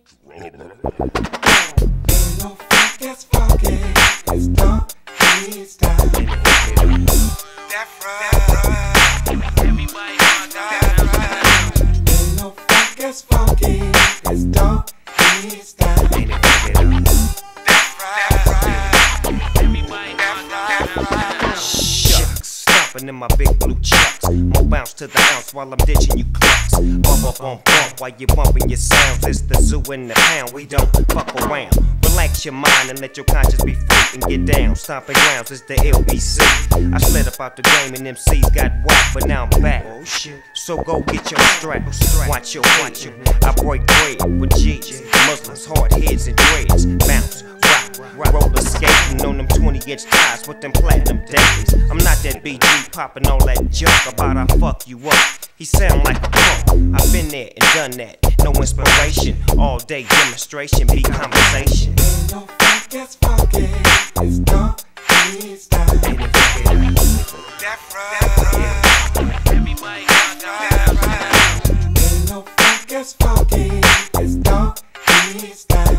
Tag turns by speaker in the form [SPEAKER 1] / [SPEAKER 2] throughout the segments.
[SPEAKER 1] Ain't no funk that's funky, it's dog style. That's right. Everybody knows that. Ain't no funk that's funky, it's dog style. That's right. Everybody knows that.
[SPEAKER 2] Shucks, stomping in my big blue chucks. More bounce to the ounce while I'm ditching you clucks. Bump up on bump while you bumping your sounds. It's the zoo in the pound, we don't fuck around. Relax your mind and let your conscience be free and get down. Stomping grounds, it's the LBC. I slid up out the game and MCs got whacked, but now I'm back. Oh shit. So go get your strap. Watch your. I break bread with G's, Muslims, hard heads and dreads. Bounce, rock, roller skating on them 20-inch tires with them platinum dailies. I'm not that BG popping all that junk about I fuck you up. He sound like a punk. I've been there and done that. No inspiration, all day demonstration, be conversation.
[SPEAKER 1] Ain't no funk that's funky, it's dog style. That's right. Everybody knows that. Ain't no funk that's funky, it's dog style.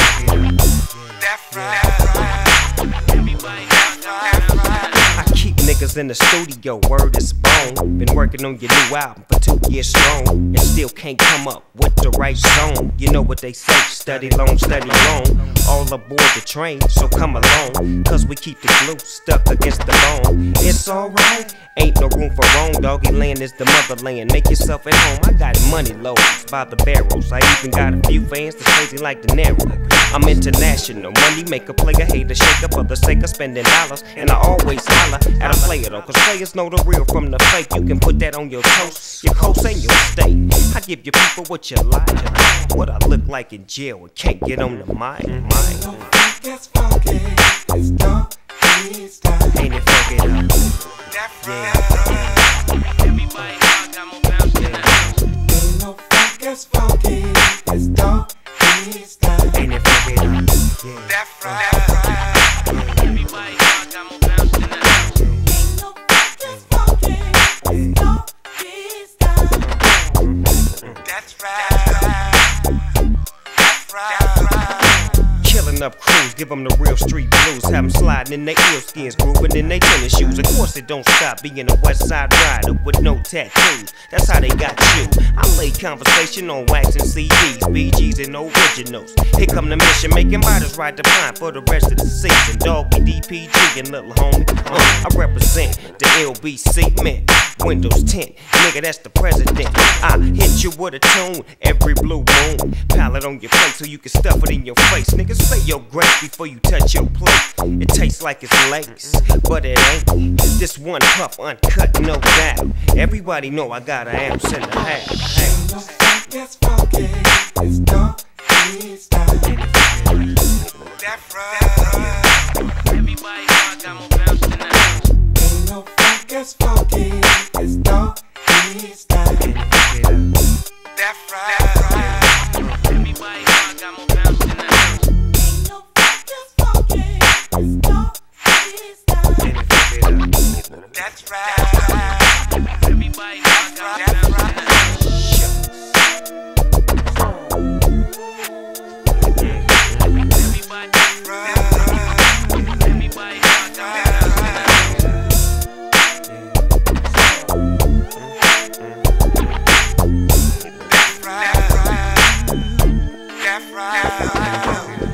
[SPEAKER 1] That's right. Everybody knows that.
[SPEAKER 2] I keep niggas in the studio, word is bone. Been working on your new album for 2 years strong, and still can't come up with the right zone. You know what they say, study long, all aboard the train, so come along, cause we keep the glue stuck against the bone. It's alright, ain't no room for wrong. Doggy land is the motherland, make yourself at home. I got money loads by the barrels. I even got a few fans that's crazy like De Niro. I'm international, money make a player hate a shaker for the sake of spending dollars. And I always holler at a player though, cause players know the real from the fake. You can put that on your toast, your coast and your steak. I give you people what you like, what I look like in jail and can't get on the mic.
[SPEAKER 1] Ain't no funk that's funky, it's dog style.
[SPEAKER 2] Ain't it funky though?
[SPEAKER 1] That's right. Everybody knows I'm a bounce to the house. Ain't no funk that's funky, it's dog style.
[SPEAKER 2] Ain't it funky though?
[SPEAKER 1] That's right. Everybody knows I'm a bounce to the house. Ain't no funk that's funky, it's dog style. That's right. That's right.
[SPEAKER 2] Killing up crews, give them the real street blues. Have them sliding in their eel skins, grooving in their tennis shoes. Of course it don't stop being a West Side rider with no tattoos. That's how they got you. I lay conversation on wax and CDs, BGs and originals. Here come the mission, making riders ride the pine for the rest of the season. Doggy, DPG and little homie. I represent the LBC, man. Windows 10, nigga, that's the president. I hit you with a tune every blue moon. Palette on your plate so you can stuff it in your face. Niggas, say your grace before you touch your plate. It tastes like it's lace, but it ain't. This one puff uncut, no doubt. Everybody know I got an ounce in the half.
[SPEAKER 1] Ain't no funk that's funky, it's dog style. That's right. Everybody knows I'm a bounce to the house. Ain't no funk that's funky, it's dog style. That's right. Everybody knows I'm a bounce to the house. Ain't no funk that's funky, it's dog style. That's right. Everybody knows I'm a bounce to the house. That's right.